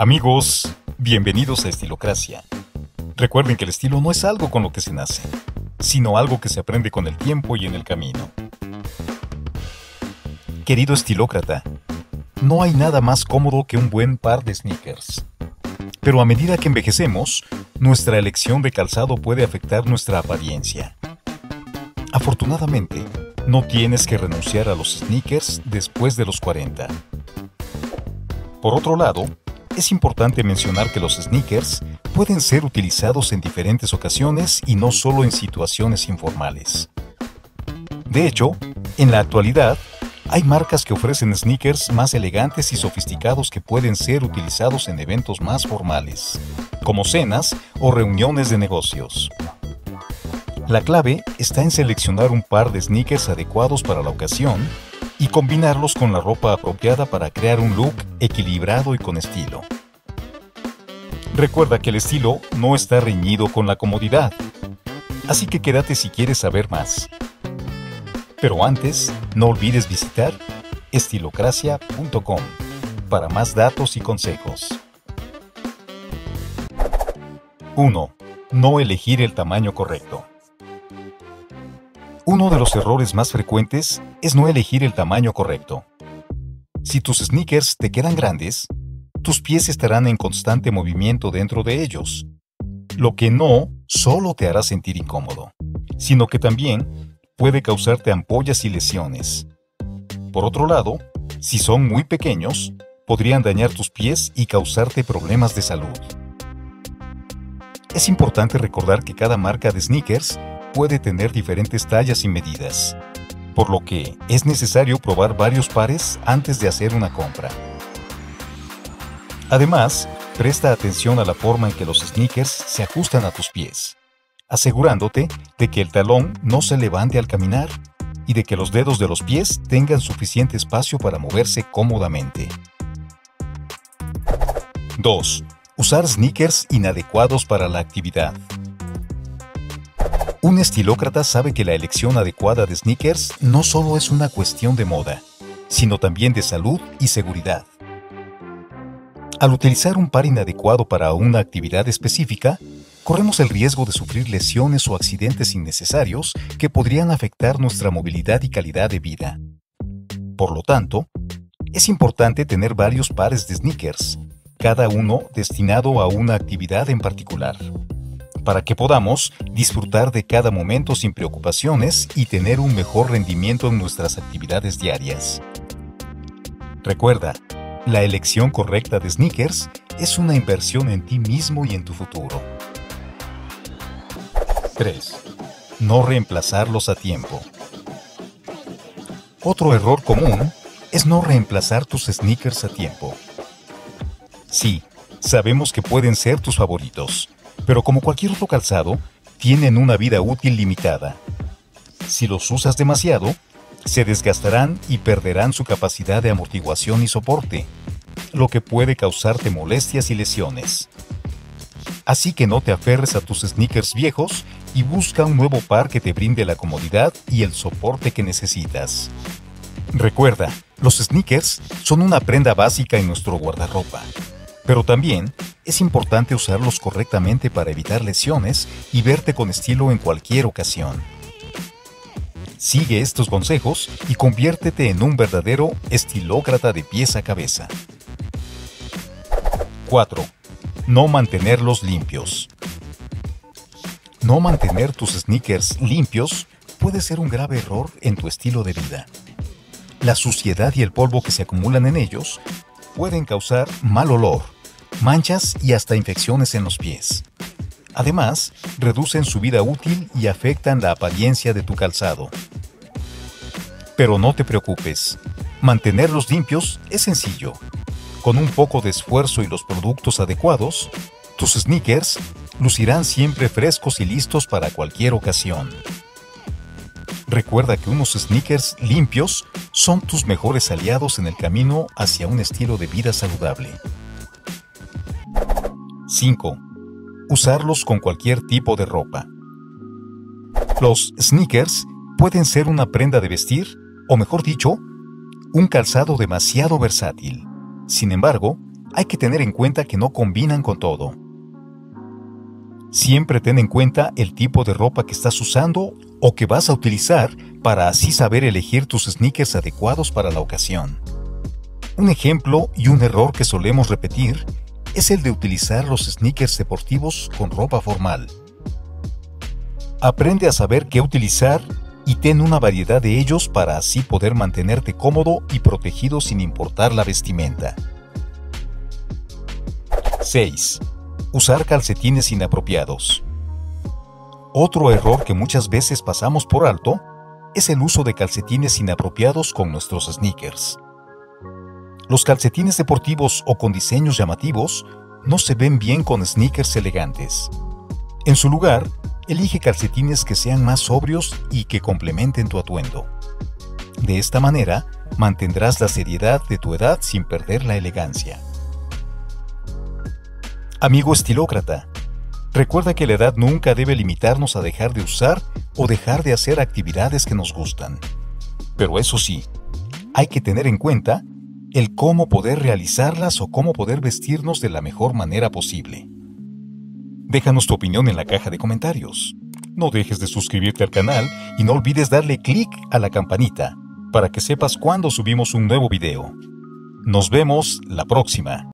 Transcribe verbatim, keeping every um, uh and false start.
Amigos, bienvenidos a Estilocracia. Recuerden que el estilo no es algo con lo que se nace, sino algo que se aprende con el tiempo y en el camino. Querido estilócrata, no hay nada más cómodo que un buen par de sneakers. Pero a medida que envejecemos, nuestra elección de calzado puede afectar nuestra apariencia. Afortunadamente, no tienes que renunciar a los sneakers después de los cuarenta. Por otro lado, es importante mencionar que los sneakers pueden ser utilizados en diferentes ocasiones y no solo en situaciones informales. De hecho, en la actualidad, hay marcas que ofrecen sneakers más elegantes y sofisticados que pueden ser utilizados en eventos más formales, como cenas o reuniones de negocios. La clave está en seleccionar un par de sneakers adecuados para la ocasión y combinarlos con la ropa apropiada para crear un look equilibrado y con estilo. Recuerda que el estilo no está reñido con la comodidad, así que quédate si quieres saber más. Pero antes, no olvides visitar estilocracia punto com para más datos y consejos. uno. No elegir el tamaño correcto. Uno de los errores más frecuentes es no elegir el tamaño correcto. Si tus sneakers te quedan grandes, tus pies estarán en constante movimiento dentro de ellos, lo que no solo te hará sentir incómodo, sino que también puede causarte ampollas y lesiones. Por otro lado, si son muy pequeños, podrían dañar tus pies y causarte problemas de salud. Es importante recordar que cada marca de sneakers puede tener diferentes tallas y medidas, por lo que es necesario probar varios pares antes de hacer una compra. Además, presta atención a la forma en que los sneakers se ajustan a tus pies, asegurándote de que el talón no se levante al caminar y de que los dedos de los pies tengan suficiente espacio para moverse cómodamente. dos. Usar sneakers inadecuados para la actividad. Un estilócrata sabe que la elección adecuada de sneakers no solo es una cuestión de moda, sino también de salud y seguridad. Al utilizar un par inadecuado para una actividad específica, corremos el riesgo de sufrir lesiones o accidentes innecesarios que podrían afectar nuestra movilidad y calidad de vida. Por lo tanto, es importante tener varios pares de sneakers, cada uno destinado a una actividad en particular, para que podamos disfrutar de cada momento sin preocupaciones y tener un mejor rendimiento en nuestras actividades diarias. Recuerda, la elección correcta de sneakers es una inversión en ti mismo y en tu futuro. tres. No reemplazarlos a tiempo. Otro error común es no reemplazar tus sneakers a tiempo. Sí, sabemos que pueden ser tus favoritos, pero como cualquier otro calzado, tienen una vida útil limitada. Si los usas demasiado, se desgastarán y perderán su capacidad de amortiguación y soporte, lo que puede causarte molestias y lesiones. Así que no te aferres a tus sneakers viejos y busca un nuevo par que te brinde la comodidad y el soporte que necesitas. Recuerda, los sneakers son una prenda básica en nuestro guardarropa, pero también es importante usarlos correctamente para evitar lesiones y verte con estilo en cualquier ocasión. Sigue estos consejos y conviértete en un verdadero estilócrata de pies a cabeza. cuatro. No mantenerlos limpios. No mantener tus sneakers limpios puede ser un grave error en tu estilo de vida. La suciedad y el polvo que se acumulan en ellos pueden causar mal olor, manchas y hasta infecciones en los pies. Además, reducen su vida útil y afectan la apariencia de tu calzado. Pero no te preocupes, mantenerlos limpios es sencillo. Con un poco de esfuerzo y los productos adecuados, tus sneakers lucirán siempre frescos y listos para cualquier ocasión. Recuerda que unos sneakers limpios son tus mejores aliados en el camino hacia un estilo de vida saludable. cinco. Usarlos con cualquier tipo de ropa. Los sneakers pueden ser una prenda de vestir, o mejor dicho, un calzado demasiado versátil. Sin embargo, hay que tener en cuenta que no combinan con todo. Siempre ten en cuenta el tipo de ropa que estás usando o que vas a utilizar para así saber elegir tus sneakers adecuados para la ocasión. Un ejemplo y un error que solemos repetir es el de utilizar los sneakers deportivos con ropa formal. Aprende a saber qué utilizar y ten una variedad de ellos para así poder mantenerte cómodo y protegido sin importar la vestimenta. seis. Usar calcetines inapropiados. Otro error que muchas veces pasamos por alto es el uso de calcetines inapropiados con nuestros sneakers. Los calcetines deportivos o con diseños llamativos no se ven bien con sneakers elegantes. En su lugar, elige calcetines que sean más sobrios y que complementen tu atuendo. De esta manera, mantendrás la seriedad de tu edad sin perder la elegancia. Amigo estilócrata, recuerda que la edad nunca debe limitarnos a dejar de usar o dejar de hacer actividades que nos gustan. Pero eso sí, hay que tener en cuenta el cómo poder realizarlas o cómo poder vestirnos de la mejor manera posible. Déjanos tu opinión en la caja de comentarios. No dejes de suscribirte al canal y no olvides darle clic a la campanita para que sepas cuando subimos un nuevo video. Nos vemos la próxima.